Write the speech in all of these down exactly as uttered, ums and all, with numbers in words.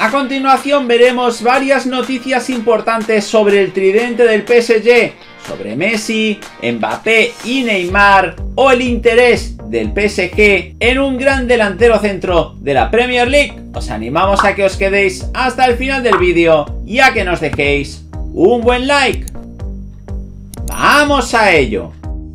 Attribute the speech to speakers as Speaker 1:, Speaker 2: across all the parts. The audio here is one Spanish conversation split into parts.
Speaker 1: A continuación veremos varias noticias importantes sobre el tridente del P S G, sobre Messi, Mbappé y Neymar, o el interés del P S G en un gran delantero centro de la Premier League. Os animamos a que os quedéis hasta el final del vídeo y a que nos dejéis un buen like. ¡Vamos a ello!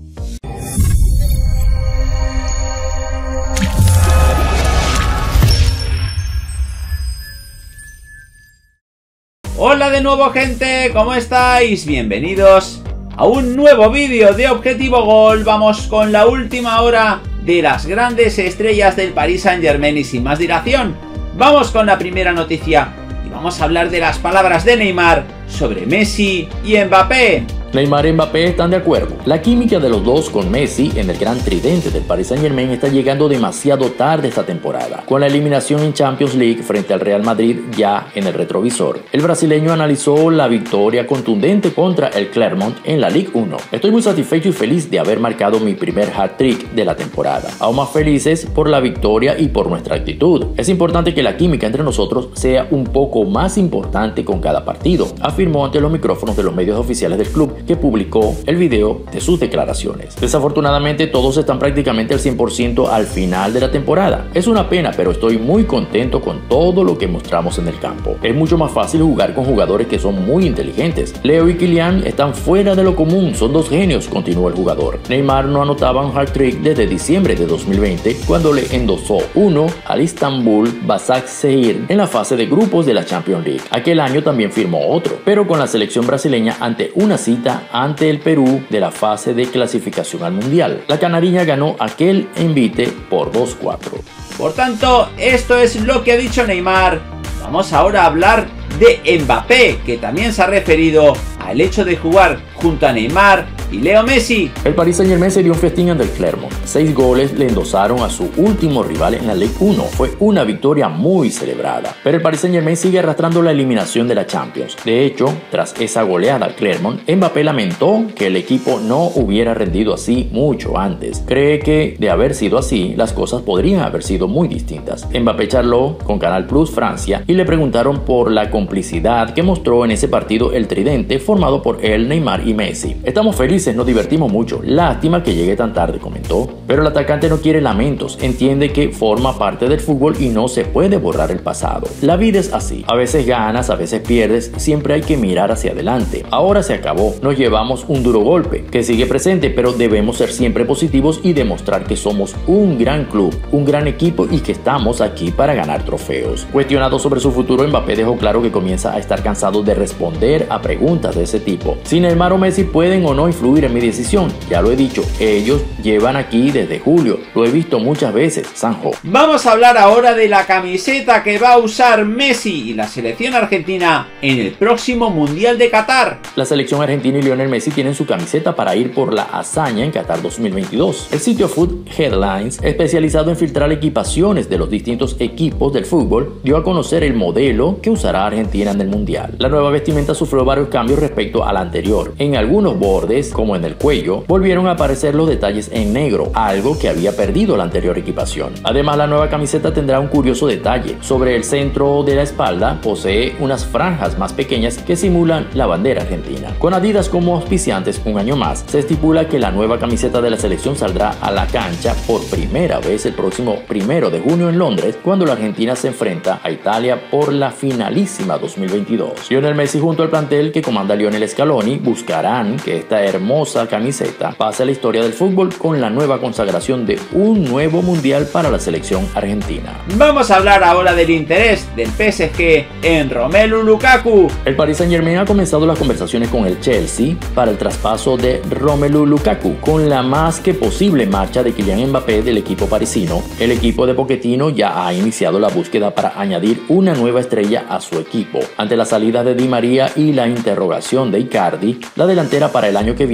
Speaker 1: Hola de nuevo, gente, ¿cómo estáis? Bienvenidos a un nuevo vídeo de Objetivo Gol. Vamos con la última hora de las grandes estrellas del Paris Saint-Germain y sin más dilación, vamos con la primera noticia y vamos a hablar de las palabras de Neymar sobre Messi y Mbappé.
Speaker 2: Neymar y Mbappé están de acuerdo. La química de los dos con Messi en el gran tridente del Paris Saint-Germain está llegando demasiado tarde esta temporada. Con la eliminación en Champions League frente al Real Madrid ya en el retrovisor, el brasileño analizó la victoria contundente contra el Clermont en la Ligue uno. Estoy muy satisfecho y feliz de haber marcado mi primer hat-trick de la temporada. Aún más felices por la victoria y por nuestra actitud. Es importante que la química entre nosotros sea un poco más importante con cada partido, afirmó ante los micrófonos de los medios oficiales del club, que publicó el video de sus declaraciones. Desafortunadamente todos están prácticamente al cien por ciento al final de la temporada. Es una pena, pero estoy muy contento con todo lo que mostramos en el campo. Es mucho más fácil jugar con jugadores que son muy inteligentes. Leo y Kylian están fuera de lo común, son dos genios, continuó el jugador. Neymar no anotaba un hat-trick desde diciembre de dos mil veinte, cuando le endosó uno al Istanbul Başakşehir en la fase de grupos de la Champions League. Aquel año también firmó otro, pero con la selección brasileña ante una cita ante el Perú de la fase de clasificación al Mundial. La canariña ganó aquel envite por dos cuatro.
Speaker 1: Por tanto, esto es lo que ha dicho Neymar. Vamos ahora a hablar de Mbappé, que también se ha referido al hecho de jugar junto a Neymar y Leo Messi.
Speaker 2: El Paris Saint-Germain se dio un festín ante el Clermont. Seis goles le endosaron a su último rival en la Ligue uno. Fue una victoria muy celebrada. Pero el Paris Saint-Germain sigue arrastrando la eliminación de la Champions. De hecho, tras esa goleada al Clermont, Mbappé lamentó que el equipo no hubiera rendido así mucho antes. Cree que, de haber sido así, las cosas podrían haber sido muy distintas. Mbappé charló con Canal Plus Francia y le preguntaron por la complicidad que mostró en ese partido el tridente formado por él, Neymar y Messi. Estamos felices, nos divertimos mucho. Lástima que llegue tan tarde, comentó. Pero el atacante no quiere lamentos, entiende que forma parte del fútbol y no se puede borrar el pasado. La vida es así, a veces ganas, a veces pierdes, siempre hay que mirar hacia adelante. Ahora se acabó, nos llevamos un duro golpe, que sigue presente, pero debemos ser siempre positivos y demostrar que somos un gran club, un gran equipo y que estamos aquí para ganar trofeos. Cuestionado sobre su futuro, Mbappé dejó claro que comienza a estar cansado de responder a preguntas de ese tipo. Si Neymar o Messi pueden o no influir en mi decisión, ya lo he dicho, ellos llevan aquí desde julio, lo he visto muchas veces, Sanjo.
Speaker 1: Vamos a hablar ahora de la camiseta que va a usar Messi y la selección argentina en el próximo Mundial de Qatar.
Speaker 2: La selección argentina y Lionel Messi tienen su camiseta para ir por la hazaña en Qatar dos mil veintidós. El sitio Food Headlines, especializado en filtrar equipaciones de los distintos equipos del fútbol, dio a conocer el modelo que usará Argentina en el Mundial. La nueva vestimenta sufrió varios cambios respecto a la anterior. En algunos bordes, como en el cuello, volvieron a aparecer los detalles en negro, algo que había perdido la anterior equipación. Además, la nueva camiseta tendrá un curioso detalle. Sobre el centro de la espalda posee unas franjas más pequeñas que simulan la bandera argentina. Con Adidas como auspiciantes un año más, se estipula que la nueva camiseta de la selección saldrá a la cancha por primera vez el próximo primero de junio en Londres, cuando la Argentina se enfrenta a Italia por la finalísima dos mil veintidós. Lionel Messi junto al plantel que comanda Lionel Scaloni buscarán que esta hermosa camiseta pase a la historia del fútbol con la nueva consagración de un nuevo mundial para la selección argentina.
Speaker 1: Vamos a hablar ahora del interés del P S G en Romelu Lukaku.
Speaker 2: El Paris Saint-Germain ha comenzado las conversaciones con el Chelsea para el traspaso de Romelu Lukaku. Con la más que posible marcha de Kylian Mbappé del equipo parisino, el equipo de Pochettino ya ha iniciado la búsqueda para añadir una nueva estrella a su equipo. Ante la salida de Di María y la interrogación de Icardi, la delantera para el año que viene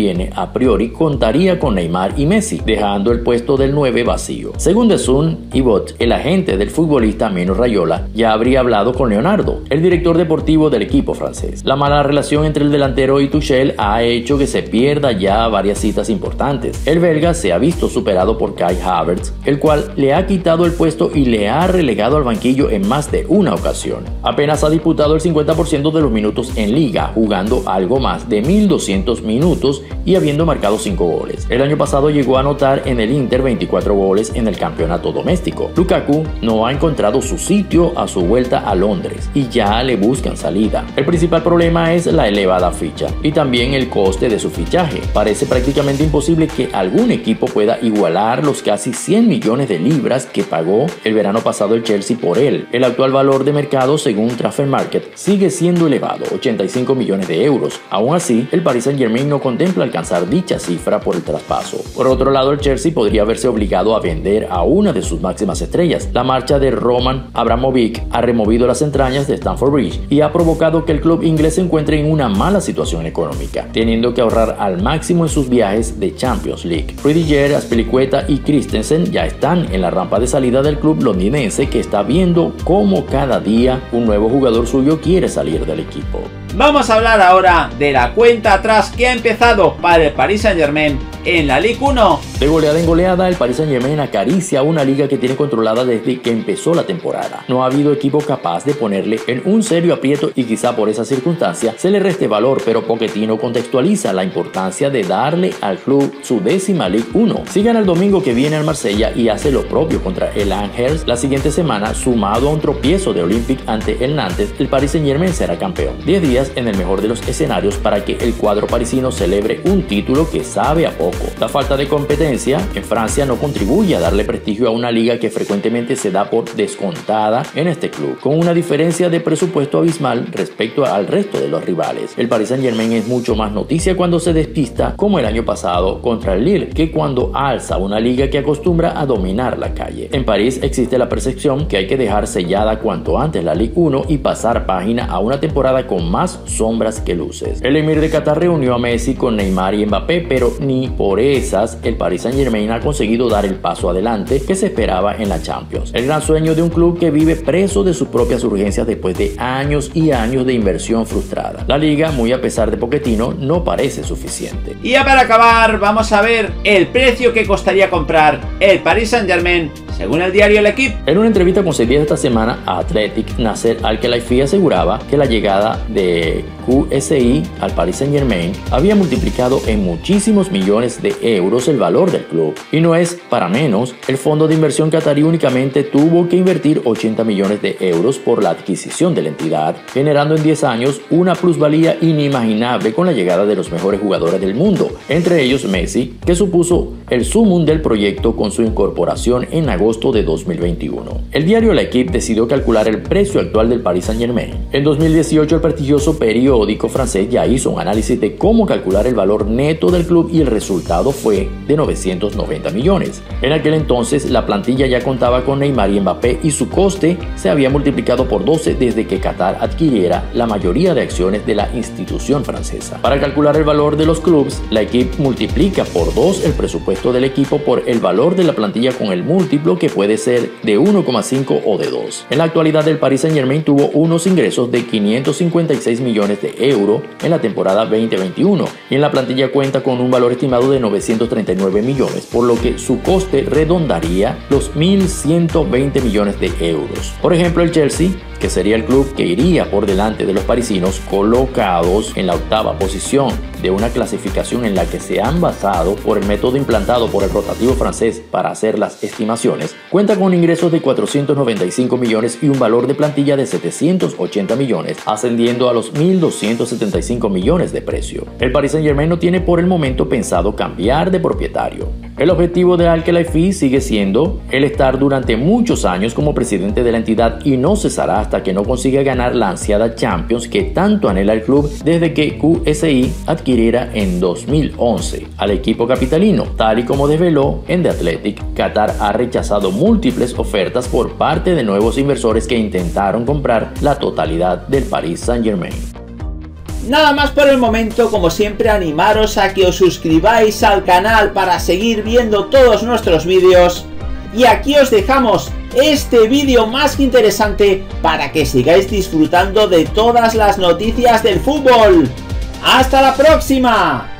Speaker 2: viene a priori contaría con Neymar y Messi, dejando el puesto del nueve vacío. Según The Sun, Ibot, el agente del futbolista Mino Raiola, ya habría hablado con Leonardo, el director deportivo del equipo francés. La mala relación entre el delantero y Tuchel ha hecho que se pierda ya varias citas importantes. El belga se ha visto superado por Kai Havertz, el cual le ha quitado el puesto y le ha relegado al banquillo en más de una ocasión. Apenas ha disputado el cincuenta por ciento de los minutos en liga, jugando algo más de mil doscientos minutos y habiendo marcado cinco goles. El año pasado llegó a anotar en el Inter veinticuatro goles en el campeonato doméstico. Lukaku no ha encontrado su sitio a su vuelta a Londres y ya le buscan salida. El principal problema es la elevada ficha y también el coste de su fichaje. Parece prácticamente imposible que algún equipo pueda igualar los casi cien millones de libras que pagó el verano pasado el Chelsea por él. El actual valor de mercado, según Transfer Market, sigue siendo elevado, ochenta y cinco millones de euros. Aún así, el Paris Saint-Germain no contempla alcanzar dicha cifra por el traspaso. Por otro lado, el Chelsea podría verse obligado a vender a una de sus máximas estrellas. La marcha de Roman Abramovich ha removido las entrañas de Stamford Bridge y ha provocado que el club inglés se encuentre en una mala situación económica, teniendo que ahorrar al máximo en sus viajes de Champions League. Rudiger, Azpilicueta y Christensen ya están en la rampa de salida del club londinense, que está viendo cómo cada día un nuevo jugador suyo quiere salir del equipo.
Speaker 1: Vamos a hablar ahora de la cuenta atrás que ha empezado para el Paris Saint-Germain en la Ligue uno.
Speaker 2: De goleada en goleada, el Paris Saint-Germain acaricia una liga que tiene controlada desde que empezó la temporada. No ha habido equipo capaz de ponerle en un serio aprieto y quizá por esa circunstancia se le reste valor, pero Pochettino contextualiza la importancia de darle al club su décima Ligue uno. Si gana el domingo que viene al Marsella y hace lo propio contra el Angers la siguiente semana, sumado a un tropiezo de Olympique ante el Nantes, el Paris Saint-Germain será campeón. diez días en el mejor de los escenarios para que el cuadro parisino celebre un título que sabe a poco. La falta de competencia en Francia no contribuye a darle prestigio a una liga que frecuentemente se da por descontada en este club, con una diferencia de presupuesto abismal respecto al resto de los rivales. El Paris Saint-Germain es mucho más noticia cuando se despista, como el año pasado contra el Lille, que cuando alza una liga que acostumbra a dominar la calle. En París existe la percepción que hay que dejar sellada cuanto antes la Ligue uno y pasar página a una temporada con más sombras que luces. El emir de Qatar reunió a Messi con Neymar y Mbappé, pero ni por esas el Paris Saint-Germain ha conseguido dar el paso adelante que se esperaba en la Champions. El gran sueño de un club que vive preso de sus propias urgencias después de años y años de inversión frustrada. La liga, muy a pesar de Pochettino, no parece suficiente.
Speaker 1: Y ya para acabar, vamos a ver el precio que costaría comprar el Paris Saint-Germain según el diario L'Équipe.
Speaker 2: En una entrevista concedida esta semana a Athletic, Nasser Al-Khelaifi aseguraba que la llegada de Q S I al Paris Saint-Germain había multiplicado en muchísimos millones de euros el valor del club. Y no es para menos, el fondo de inversión catarí únicamente tuvo que invertir ochenta millones de euros por la adquisición de la entidad, generando en diez años una plusvalía inimaginable con la llegada de los mejores jugadores del mundo, entre ellos Messi, que supuso el sumum del proyecto con su incorporación en agosto de dos mil veintiuno. El diario L'Équipe decidió calcular el precio actual del Paris Saint-Germain. En dos mil dieciocho, el prestigioso periódico francés ya hizo un análisis de cómo calcular el valor neto del club y el resultado fue de novecientos noventa millones. En aquel entonces, la plantilla ya contaba con Neymar y Mbappé y su coste se había multiplicado por doce desde que Qatar adquiriera la mayoría de acciones de la institución francesa. Para calcular el valor de los clubes, L'Équipe multiplica por dos el presupuesto del equipo por el valor de la plantilla con el múltiplo, que puede ser de uno coma cinco o de dos. En la actualidad, el Paris Saint-Germain tuvo unos ingresos de quinientos cincuenta y seis millones de euros en la temporada veinte veintiuno y en la plantilla cuenta con un valor estimado de novecientos treinta y nueve millones, por lo que su coste redondaría los mil ciento veinte millones de euros. Por ejemplo, el Chelsea, que sería el club que iría por delante de los parisinos, colocados en la octava posición de una clasificación en la que se han basado por el método implantado por el rotativo francés para hacer las estimaciones, cuenta con ingresos de cuatrocientos noventa y cinco millones y un valor de plantilla de setecientos ochenta millones, ascendiendo a los mil doscientos setenta y cinco millones de precio. El Paris Saint-Germain no tiene por el momento pensado cambiar de propietario. El objetivo de Al-Khelaifi sigue siendo el estar durante muchos años como presidente de la entidad y no cesará hasta que no consiga ganar la ansiada Champions que tanto anhela el club desde que Q S I adquiriera en dos mil once al equipo capitalino. Tal y como desveló en The Athletic, Qatar ha rechazado múltiples ofertas por parte de nuevos inversores que intentaron comprar la totalidad del Paris Saint-Germain.
Speaker 1: Nada más por el momento, como siempre animaros a que os suscribáis al canal para seguir viendo todos nuestros vídeos. Y aquí os dejamos este vídeo más que interesante para que sigáis disfrutando de todas las noticias del fútbol. ¡Hasta la próxima!